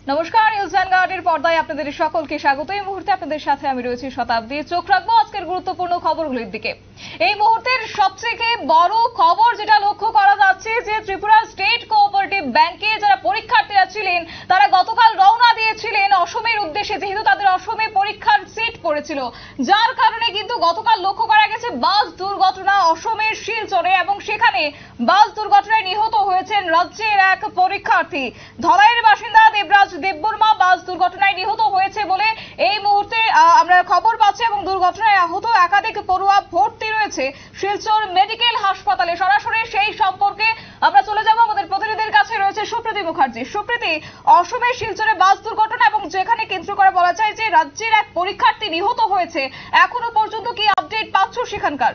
নমস্কার, নিউজ ভ্যানগার্ডের পর্দায় আপনাদের সকলকে স্বাগত। এই মুহূর্তে আপনাদের সাথে আমি রয়েছি শতাব্দী। চোখ রাখবো আজকের গুরুত্বপূর্ণ খবরগুলির দিকে। এই মুহূর্তের সবথেকে বড় খবর যেটা লক্ষ্য করা যাচ্ছে যে ত্রিপুরা স্টেট কোঅপারেটিভ ব্যাংকে যারা পরীক্ষার্থীরা ছিলেন তারা গতকাল রওনা দিয়েছিলেন অসমের উদ্দেশ্যে, যেহেতু তাদের অসমে পরীক্ষার সিট পড়েছিল, যার কারণে কিন্তু গতকাল লক্ষ্য করা গেছে বাস দুর্ঘটনা অসমের শিলচরে, এবং সেখানে বাস দুর্ঘটনায় নিহত হয়েছেন রাজ্যের এক পরীক্ষার্থী। ধলাইয়ের বাসিন্দা দেবরাজ দেববর্মা বাস দুর্ঘটনায় নিহত হয়েছে বলে এই মুহূর্তে আমরা খবর পাচ্ছি, এবং দুর্ঘটনায় আহত একাধিক পড়ুয়া ভর্তি রয়েছে শিলচর মেডিকেল হাসপাতালে। সরাসরি সেই সম্পর্কে আমরা চলে যাব আমাদের প্রতিনিধির কাছে, রয়েছে সুপ্রীতি মুখার্জি। সুপ্রীতি, অসমের শিলচরে বাস দুর্ঘটনা এবং যেখানে কেন্দ্র করে বলা যায় যে রাজ্যের এক পরীক্ষার্থী নিহত হয়েছে, এখনো পর্যন্ত কি আপডেট পাচ্ছ সেখানকার?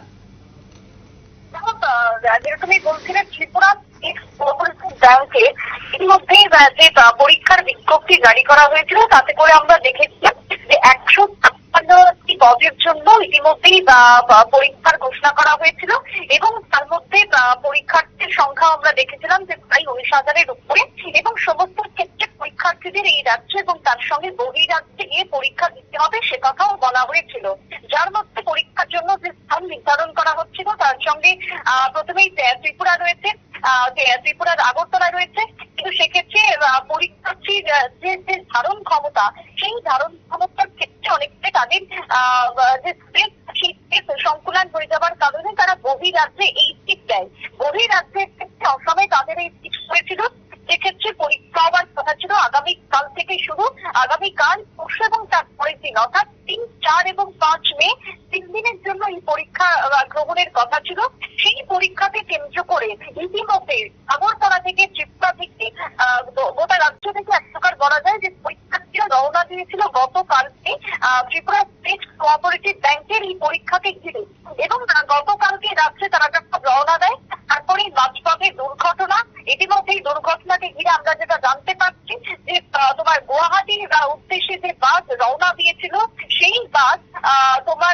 তুমি বলছিলে ত্রিপুরা ব্যাংকে ইতিমধ্যেই যে পরীক্ষার বিজ্ঞপ্তি জারি করা হয়েছিল, তাতে করে আমরা দেখেছিলাম যে 156টি পদের জন্য ইতিমধ্যেই পরীক্ষার ঘোষণা করা হয়েছিল, এবং তার মধ্যে পরীক্ষার্থীর সংখ্যা আমরা দেখেছিলাম যে প্রায় 19,000-এর উপরে, এবং সমস্ত ক্ষেত্রে পরীক্ষার্থীদের এই রাজ্যে এবং তার সঙ্গে বহিরাজ্যে গিয়ে পরীক্ষা দিতে হবে সে কথাও বলা হয়েছিল। যার মধ্যে পরীক্ষার জন্য যে স্থান নির্ধারণ করা হচ্ছিল তার সঙ্গে প্রথমেই ত্রিপুরা রয়েছে, ত্রিপুরার আগরতলা রয়েছে, কিন্তু সেক্ষেত্রে পরীক্ষার্থীর যে ধারণ ক্ষমতা, সেই ধারণ ক্ষমতার ক্ষেত্রে অনেকটাই তাদের যে স্পেস, সেই স্পেস সংকুলন হয়ে যাওয়ার কারণে তারা বহিরাজ্যে এই সিট দেয়। বহিরাজ্যের ক্ষেত্রে অসমে তাদের এই সিট হয়েছিল, সেক্ষেত্রে পরীক্ষা হওয়ার কথা ছিল আগামীকাল থেকে শুরু। আগামীকাল, পরশু এবং তার পরের দিন অর্থাৎ 3, 4 এবং 5 মে 3 দিনের জন্য এই পরীক্ষা গ্রহণের কথা ছিল। সেই পরীক্ষাকে কেন্দ্র করে ইতিমধ্যে আগরতলা থেকে ত্রিপুরা থেকে গোটা রাজ্য থেকে এক প্রকার বলা যায় যে পরীক্ষার্থীরা রওনা দিয়েছিল গতকালকে ত্রিপুরা স্টেট কোঅপারেটিভ ব্যাংকের এই পরীক্ষাকে ঘিরে, এবং গতকালকে রাত্রে তারা যখন রওনা দেয় তারপরে মাঝপথে দুর্ঘটনা। ইতিমধ্যে এই দুর্ঘটনাকে ঘিরে আমরা যেটা জানতে পারছি যে তোমার গুয়াহাটির উদ্দেশ্যে যে বাস রওনা দিয়েছিল, সেই বাস তোমার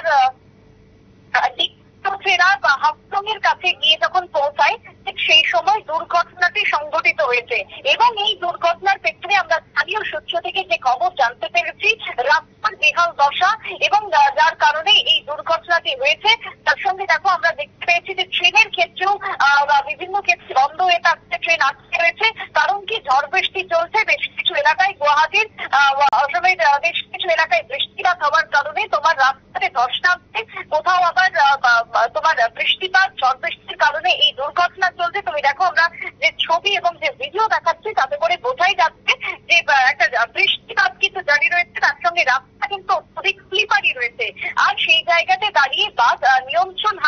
বা হাফলংয়ের কাছে গিয়ে যখন পৌঁছায় ঠিক সেই সময় দুর্ঘটনাটি সংঘটিত হয়েছে, এবং এই দুর্ঘটনার ক্ষেত্রে আমরা স্থানীয় সূত্র থেকে যে খবর জানতে পেরেছি রাস্তার বেহাল দশা, এবং যার কারণে এই দুর্ঘটনাটি হয়েছে। তার সঙ্গে দেখো আমরা দেখতে পেয়েছি যে ট্রেনের ক্ষেত্রেও বিভিন্ন ক্ষেত্রে বন্ধ হয়ে থাকছে, ট্রেন আটকে রয়েছে। কারণ কি, ঝড় বৃষ্টি চলছে বেশ কিছু এলাকায়, গুয়াহাটির অসমের বেশ কিছু এলাকায় বৃষ্টিপাত হওয়ার কারণে তোমার রাস্তাতে ধস নামছে, কোথাও আবার তোমার বৃষ্টিপাত, ঝড় বৃষ্টির কারণে এই দুর্ঘটনা চলছে। তুমি দেখো আমরা যে ছবি এবং যে ভিডিও দেখাচ্ছি তাতে করে বোঝাই যাচ্ছে যে একটা বৃষ্টিপাত কিন্তু জারি রয়েছে, তার সঙ্গে রাস্তা কিন্তু অত্যধিক স্লিপারি রয়েছে। আর সেই জায়গাতে দাঁড়িয়ে বাস নিয়ন্ত্রণ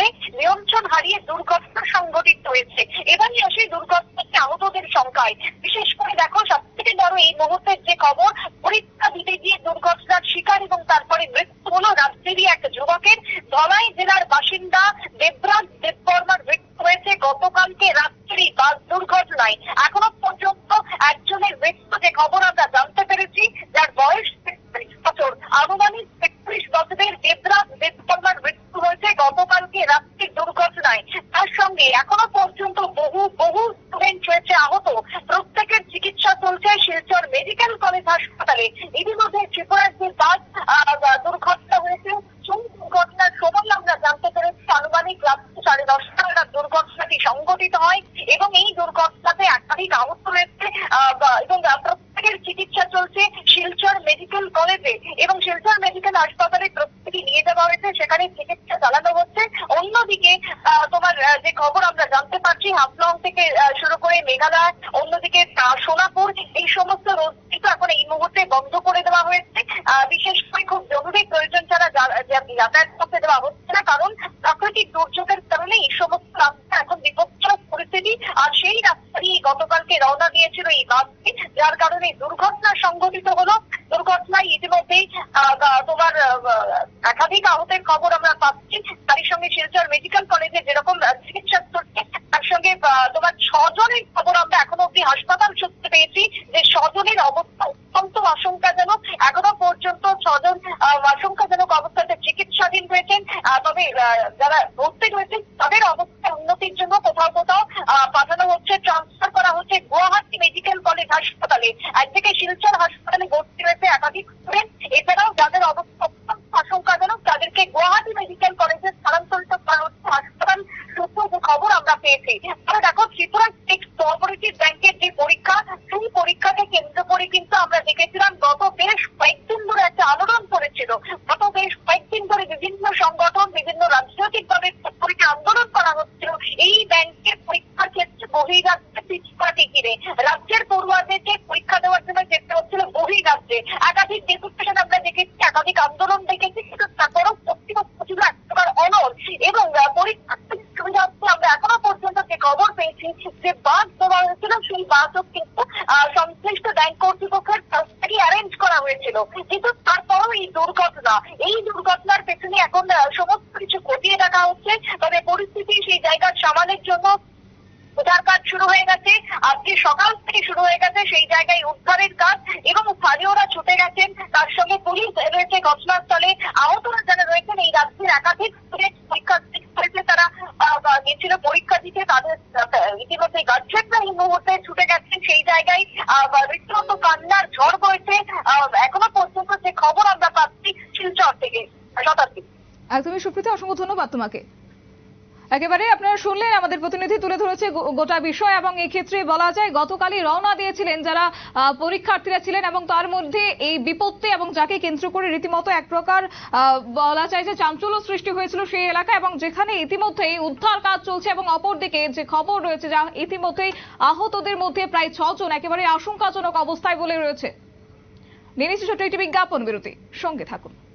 হারিয়ে দুর্ঘটনা সংঘটিত হয়েছে। এবারই আসে দুর্ঘটনাতে আহতদের সংখ্যায়। বিশেষ করে দেখো সবথেকে বড় এই মুহূর্তের যে খবর, পরীক্ষা দিতে গিয়ে দুর্ঘটনার শিকার এবং তারপরে মৃত্যু হলো রাজ্যেরই এক যুবকের। ধলাই জেলার বাসিন্দা দেবরাজ দেববর্মার মৃত্যু হয়েছে গতকালকে রাত্রি বাস দুর্ঘটনায়। এখনো পর্যন্ত একজনের মৃত্যু যে খবর আমরা জানতে পেরেছি, যার বয়স 43 বছর, আনুমানিক 43 বছরের দেবরাজ দেববর্মার মৃত্যু হয়েছে গতকালকে রাত্রির দুর্ঘটনায়। তার সঙ্গে এখনো পর্যন্ত বহু স্টুডেন্ট রয়েছে আহত, প্রত্যেকের চিকিৎসা চলছে শিলচর মেডিকেল কলেজ হাসপাতালে। ইতিমধ্যে ত্রিপুরার যে বাস দুর্ঘটনা হয়েছে, সেই দুর্ঘটনার সময় আমরা জানতে পেরেছি আনুমানিক রাত্রি 10:30 নাগাদ দুর্ঘটনাটি সংঘটিত হয়, এবং এই দুর্ঘটনাতে একাধিক আহত রয়েছে, এবং প্রত্যেকের চিকিৎসা চলছে শিলচর মেডিকেল কলেজে, এবং শিলচর মেডিকেল হাসপাতালে প্রত্যেকে নিয়ে যাওয়া হয়েছে, সেখানে চিকিৎসা চালানো হচ্ছে। অন্যদিকে তোমার যে খবর আমরা জানতে পারছি, হাফলং থেকে শুরু করে মেঘালয়, অন্যদিকে সোনাপুর, এই সমস্ত রোড কিন্তু এখন এই মুহূর্তে বন্ধ করে দেওয়া হয়েছে। বিশেষ করে খুব জরুরি প্রয়োজন ছাড়া যাতায়াত করতে দেওয়া হচ্ছে না, কারণ প্রাকৃতিক দুর্যোগের কারণে এই সমস্ত রাস্তা এখন বিপজ্জনক পরিস্থিতি। আর সেই রাস্তা দিয়ে গতকালকে রওনা দিয়েছিল এই বাসটি, যার কারণে দুর্ঘটনা সংঘটিত হলো। দুর্ঘটনায় ইতিমধ্যেই তোমার একাধিক আহতের খবর আমরা পাচ্ছি। তারই সঙ্গে শিলচর মেডিকেল কলেজে যেরকম চিকিৎসা চলছে, তার সঙ্গে তোমার 6 জনের খবর আমরা এখনো অব্দি হাসপাতাল সূত্রে পেয়েছি যে 6 জনের অবস্থা অত্যন্ত আশঙ্কাজনক। এখনো পর্যন্ত 6 জন আশঙ্কাজনক অবস্থাতে চিকিৎসাধীন রয়েছেন, তবে যারা ভর্তি রয়েছেন তাদের অবস্থা উন্নতির জন্য কোথাও কোথাও পাঠানো হচ্ছে, ট্রান্সফার করা হচ্ছে গুয়াহাটি মেডিকেল কলেজ প্রাইভেট হাসপাতালে। একদিকে শিলচর হাসপাতালে ভর্তি রয়েছে একাধিক স্টুডেন্ট, এছাড়াও যাদের অবস্থা অত্যন্ত আশঙ্কাজনক তাদেরকে গুয়াহাটি মেডিকেল কলেজে স্থানান্তরিত করা হচ্ছে হাসপাতাল সূত্রে যে খবর আমরা পেয়েছি। তবে দেখো, ত্রিপুরা স্টেট কোঅপারেটিভ ব্যাংকের যে পরীক্ষা, সেই পরীক্ষাকে কেন্দ্র করে কিন্তু আমরা দেখেছিলাম গত বেশ কয়েকদিন ধরে একটা আন্দোলন করেছিল। গত বেশ কয়েকদিন ধরে বিভিন্ন সংগঠন, বিভিন্ন রাজনৈতিক দলের পক্ষে আন্দোলন করা হচ্ছিল এই ব্যাংকের পরীক্ষার ক্ষেত্রে বহিরাজ্যে পিছপাটি ঘিরে। রাজ্যের পড়ুয়াদেরকে পরীক্ষা দেওয়ার জন্য যেতে হচ্ছিল বহিরাজ্যে। একাধিক ডেপুটেশন আমরা দেখেছি, একাধিক আন্দোলন দেখেছি, কিন্তু তারপরেও কর্তৃপক্ষ ছিল এক প্রকার অনড় এবং পরীক্ষা সুবিধা হচ্ছে। আমরা এখনো পর্যন্ত যে খবর পেয়েছি যে বাস দেওয়া হয়েছিল, সেই বাসও কিন্তু সংশ্লিষ্ট ব্যাংক কর্তৃপক্ষের কাছ থেকে অ্যারেঞ্জ করা হয়েছিল। কিন্তু তারপরও এই দুর্ঘটনার পেছনে এখন সমস্ত কিছু খতিয়ে দেখা হচ্ছে। তবে পরিস্থিতি সেই জায়গার সামালের জন্য উদ্ধার কাজ শুরু হয়ে গেছে। আজকে সকাল থেকে শুরু হয়ে গেছে সেই জায়গায় উদ্ধারের কাজ এবং স্থানীয়রা ছুটে গেছেন। তার সঙ্গে পুলিশ রয়েছে ঘটনাস্থলে। আহতরা যারা রয়েছেন এই রাজ্যের একাধিক স্টুডেন্ট পরীক্ষা করেছে, তারা গেছিল পরীক্ষা দিতে। তাদের ইতিমধ্যে গার্জেনরা এই মুহূর্তে ছুটে গেছেন সেই জায়গায়। রীতিমতো কান্নার ঝড় বইছে এখনো পর্যন্ত যে খবর আমরা পাচ্ছি শিলচর থেকে। শতাব্দী। একদমই সুপ্রীতি, অসংখ্য ধন্যবাদ তোমাকে। একেবারে আপনারা শুনলেন, আমাদের প্রতিনিধি তুলে ধরেছে গোটা বিষয় এবং এই ক্ষেত্রে বলা যায় গতকালই রওনা দিয়েছিলেন যারা পরীক্ষার্থীরা ছিলেন এবং তার মধ্যে এই বিপত্তি এবং যাকে কেন্দ্র করে রীতিমতো এক প্রকার বলা যায় যে চাঞ্চল্য সৃষ্টি হয়েছিল সেই এলাকা, এবং যেখানে ইতিমধ্যেই উদ্ধার কাজ চলছে এবং অপরদিকে যে খবর রয়েছে যা ইতিমধ্যেই আহতদের মধ্যে প্রায় 6 জন একেবারে আশঙ্কাজনক অবস্থায় বলে রয়েছে। নিয়ে নিচ্ছি ছোট্ট একটি বিজ্ঞাপন বিরতি, সঙ্গে থাকুন।